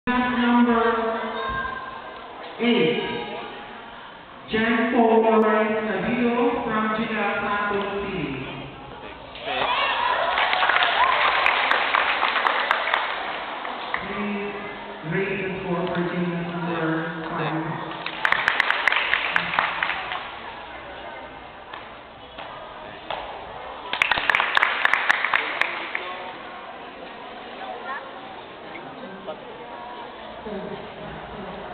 Number 8, Jen Paul Savio from General Santos City. Please rate the score for team number 5. Thank you.